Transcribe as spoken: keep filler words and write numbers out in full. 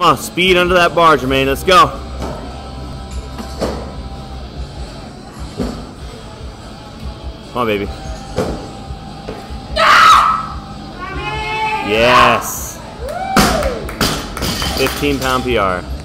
Come on, speed under that bar, Giermaine. Let's go. Come on, baby. Yes. fifteen pound P R.